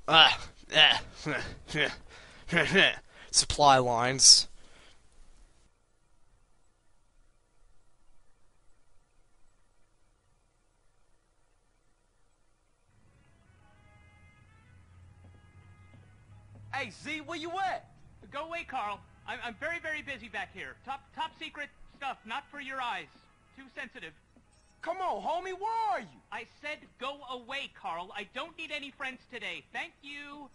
Supply lines. Hey, Z, where you at? Go away, Carl. I'm very, very busy back here. Top secret stuff, not for your eyes. Too sensitive. Come on, homie, where are you? I said go away, Carl. I don't need any friends today. Thank you.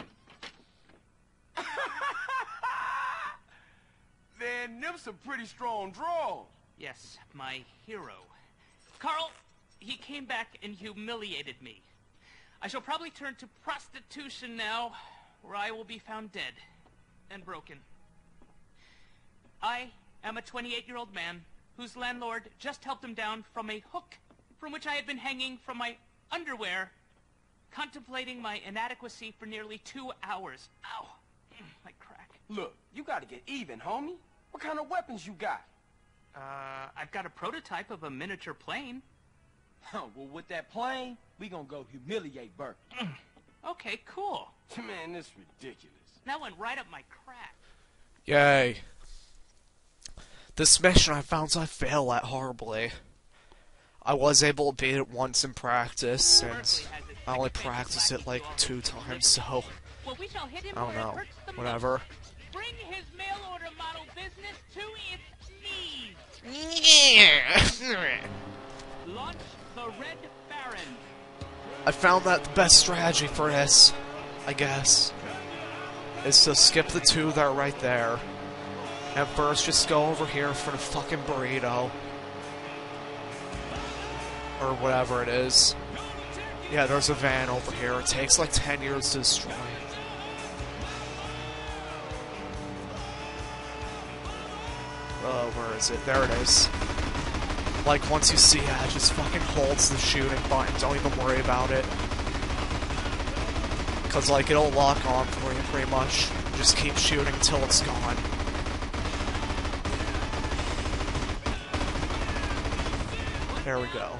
Man, them some pretty strong draws. Yes, my hero. Carl, he came back and humiliated me. I shall probably turn to prostitution now, where I will be found dead and broken. I am a 28-year-old man whose landlord just helped him down from a hook from which I had been hanging from my underwear, contemplating my inadequacy for nearly 2 hours. Ow, my crack. Look, you gotta get even, homie. What kind of weapons you got? I've got a prototype of a miniature plane. Well, with that plane, we gonna go humiliate Burke. Okay, cool. Man, this ridiculous. That went right up my crack. Yay. This mission I found I fail at horribly. I was able to beat it once in practice, and I only practiced it like 2 times, so I don't know. Whatever. Bring his mail order model business to its knees. Launch the Red Baron. I found that the best strategy for this, I guess, is to skip the 2 that are right there. And first just go over here for the fucking burrito. Or whatever it is. Yeah, there's a van over here. It takes like 10 years to destroy. Where is it? There it is. Like, once you see it, it just fucking holds the shooting button. Don't even worry about it. Because, like, it'll lock on for you, pretty much. Just keep shooting till it's gone. There we go.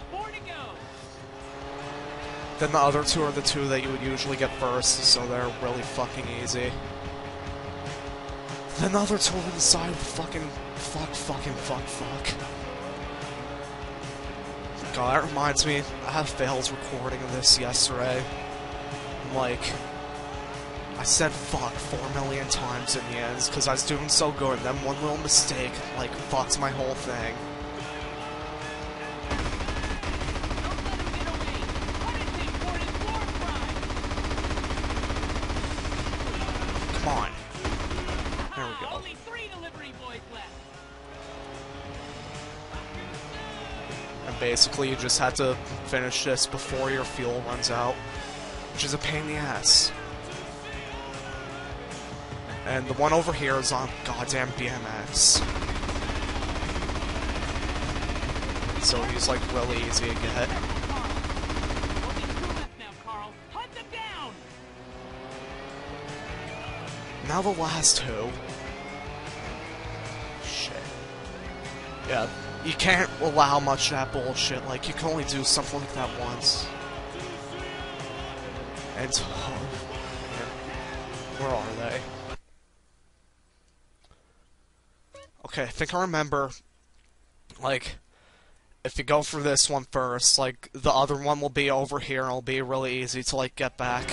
Then the other 2 are the 2 that you would usually get first, so they're really fucking easy. Then the other 2 are inside of the fucking fuck. God, that reminds me, I have failed recording of this yesterday. Like, I said fuck 4 million times in the end, because I was doing so good, and then one little mistake, like, fucked my whole thing. Come on. There we go. Only 3 delivery boys left. And basically you just have to finish this before your fuel runs out, which is a pain in the ass. And the one over here is on goddamn BMX. So he's like really easy to get. Now the last 2. Shit. Yeah, you can't allow much of that bullshit. Like, you can only do something like that once. And oh, where are they? Okay, I think I remember. Like, if you go for this one first, like, the other one will be over here, and it'll be really easy to, like, get back.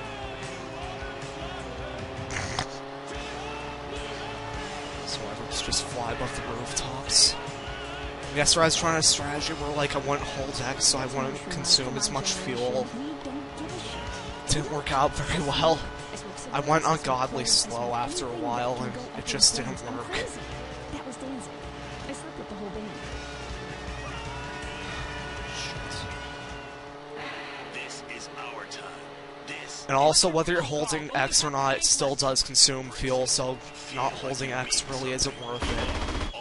Just fly above the rooftops. Yesterday I was trying a strategy where, like, I wouldn't hold X so I wouldn't consume as much fuel. Didn't work out very well. I went ungodly slow after a while, and it just didn't work. And also, whether you're holding X or not, it still does consume fuel, so not holding X really isn't worth it.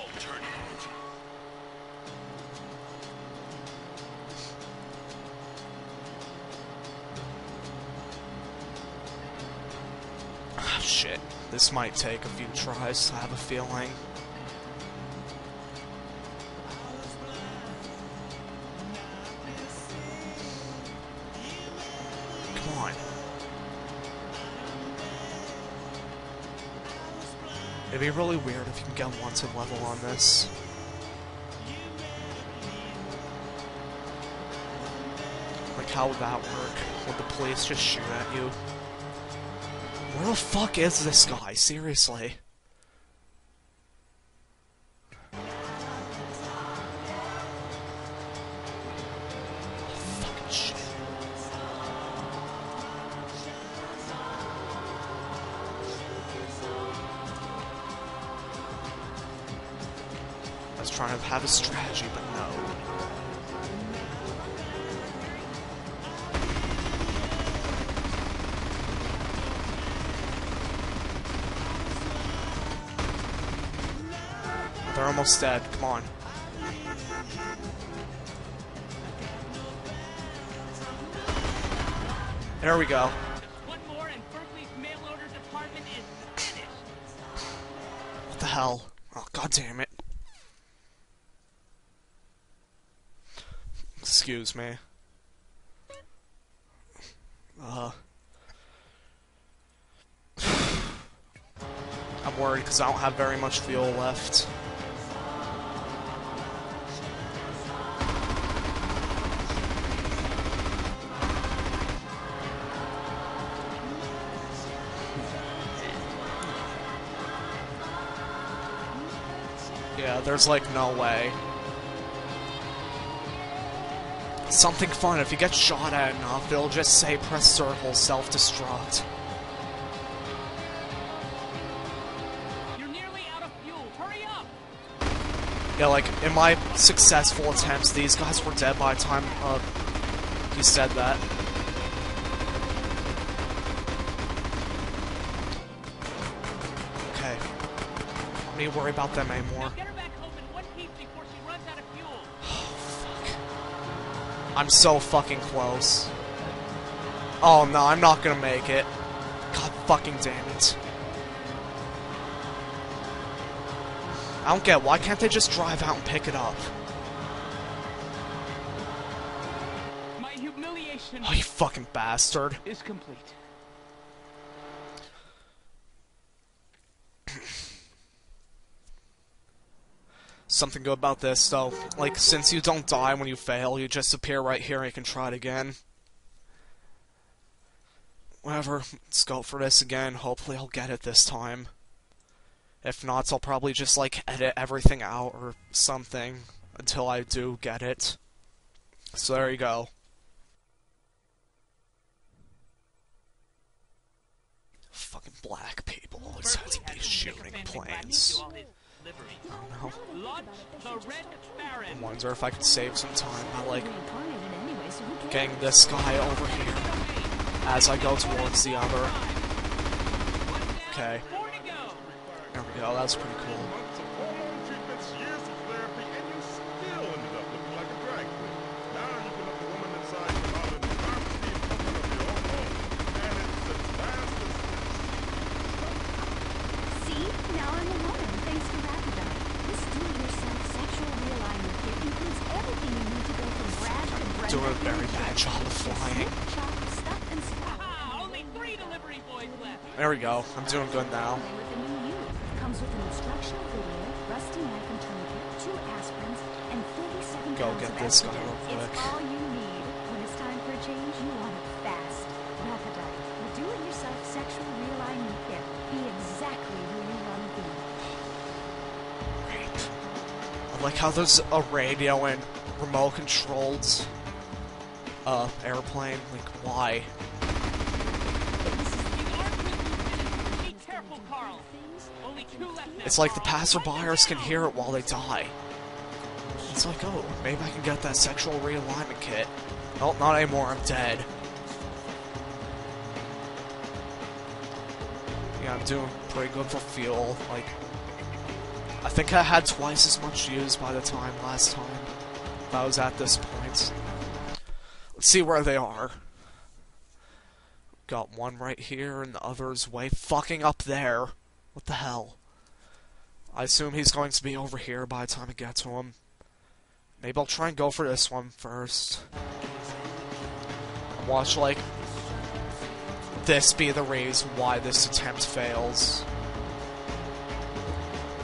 Ah, shit. This might take a few tries, I have a feeling. Come on. It'd be really weird if you can get 1 to level on this. Like, how would that work? Would the police just shoot at you? Where the fuck is this guy? Seriously. Fucking shit. I was trying to have a strategy, but no. They're almost dead. Come on. There we go. Just one more and Berkeley's mail order department is finished. What the hell? Oh, god damn it. Excuse me. I'm worried because I don't have very much fuel left. Yeah, there's like no way. Something fun, if you get shot at enough, it'll just say press circle, self-destruct. You're nearly out of fuel. Hurry up! Yeah, like, in my successful attempts, these guys were dead by the time, he said that. Okay. I don't need to worry about them anymore. Now get her back home in one piece before she runs out of fuel. I'm so fucking close. Oh no, I'm not gonna make it. God fucking damn it. I don't get, why can't they just drive out and pick it up? My humiliation Oh, you fucking bastard. is complete. Something good about this, though. Like, since you don't die when you fail, you just appear right here and you can try it again. Whatever, let's go for this again. Hopefully I'll get it this time. If not, I'll probably just, like, edit everything out or something until I do get it. So there you go. Fucking black people always have to be shooting planes. I don't know. Launch the Red Baron. I wonder if I could save some time by, like, getting this guy over here as I go towards the other. Okay. There we go, that's pretty cool. Doing a very bad job of flying. Only 3 delivery boys left. There we go. I'm doing good now. Comes with an instructional video, rusty knife and tourniquet, 2 aspirins, and 37 Go pounds get of this guy estrogen. real quick. It's all you need. When it's time for a change, you want it fast. Methadone, the do-it-yourself sexual realignment kit. Be exactly who you want to be. Great. I like how there's a radio and remote-controlled airplane. Like, why? Be careful, Carl. Only 2 left now. It's like the passerbyers can hear it while they die. It's like, oh, maybe I can get that sexual realignment kit. Nope, not anymore, I'm dead. Yeah, I'm doing pretty good for fuel. Like, I think I had twice as much used by the time last time if I was at this point. Let's see where they are. Got one right here, and the other's way fucking up there. What the hell? I assume he's going to be over here by the time I get to him. Maybe I'll try and go for this one first. And watch, like, this be the reason why this attempt fails.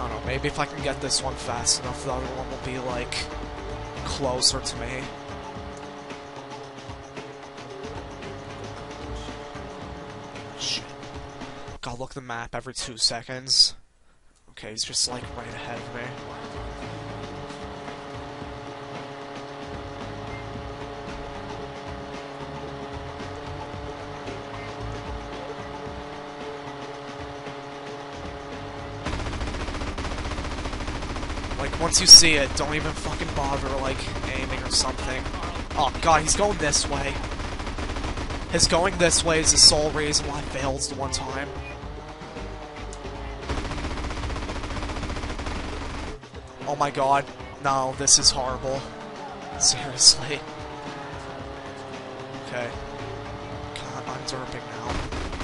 I don't know, maybe if I can get this one fast enough, the other one will be, like, closer to me. Shit. Gotta look at the map every 2 seconds. Okay, he's just, like, right ahead of me. Like, once you see it, don't even fucking bother, like, aiming or something. Oh, God, he's going this way. His going this way is the sole reason why I failed the one time. Oh my God. No, this is horrible. Seriously. Okay. God, I'm derping now.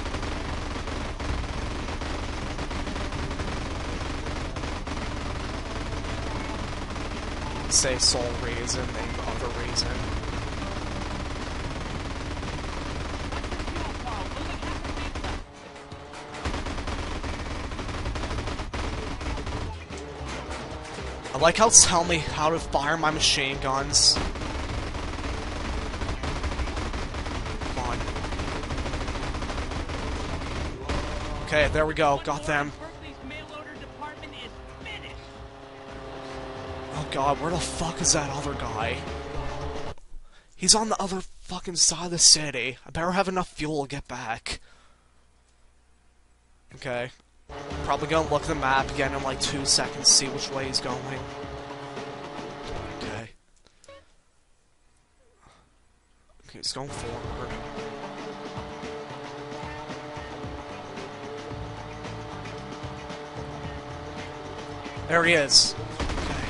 Say sole reason, name other reason. I like how it's telling me how to fire my machine guns. Come on. Okay, there we go. Got them. Oh God, where the fuck is that other guy? He's on the other fucking side of the city. I better have enough fuel to get back. Okay. Probably gonna look at the map again in like 2 seconds, see which way he's going. Okay. Okay, he's going forward. There he is. Okay.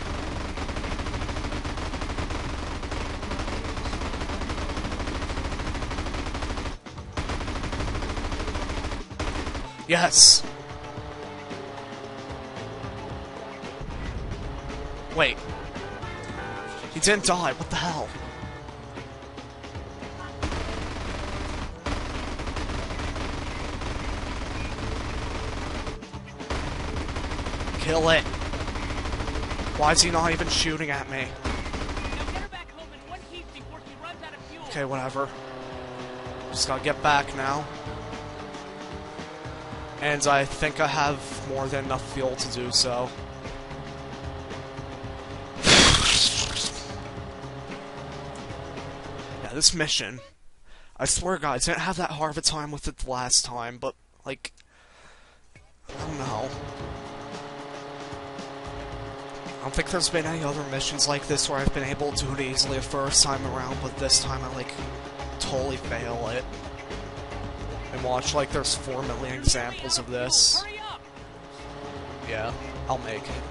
Yes! Wait. He didn't die, what the hell? Kill it! Why is he not even shooting at me? Okay, whatever. Just gotta get back now. And I think I have more than enough fuel to do so. Yeah, this mission, I swear to God, I didn't have that hard of a time with it the last time, but, like, I don't know. I don't think there's been any other missions like this where I've been able to do it easily the first time around, but this time I, like, totally fail it. And watch, like, there's 4 million examples of this. Yeah, I'll make it.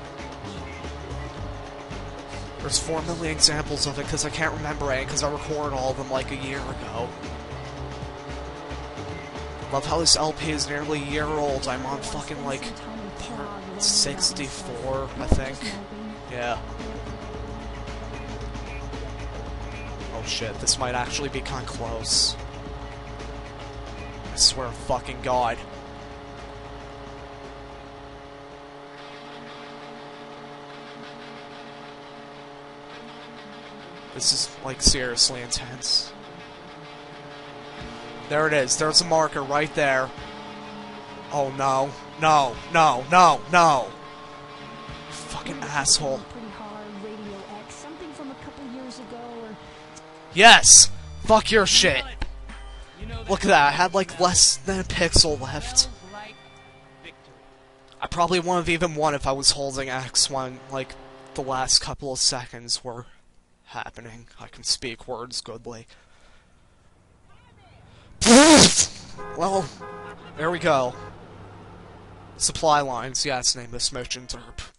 There's 4 million examples of it, because I can't remember any, because I recorded all of them, like, a year ago. Love how this LP is nearly a year old. I'm on fucking, like, part 64, I think. Yeah. Oh shit, this might actually be kinda close. I swear to fucking God. This is, like, seriously intense. There it is. There's a marker right there. Oh no. No. No. No. No. Fucking asshole. Yes! Fuck your shit. Look at that. I had, like, less than a pixel left. I probably wouldn't have even won if I was holding X when, like, the last couple of seconds were happening. I can speak words goodly. Well, there we go. Supply lines, yeah, it's named this mission, derp.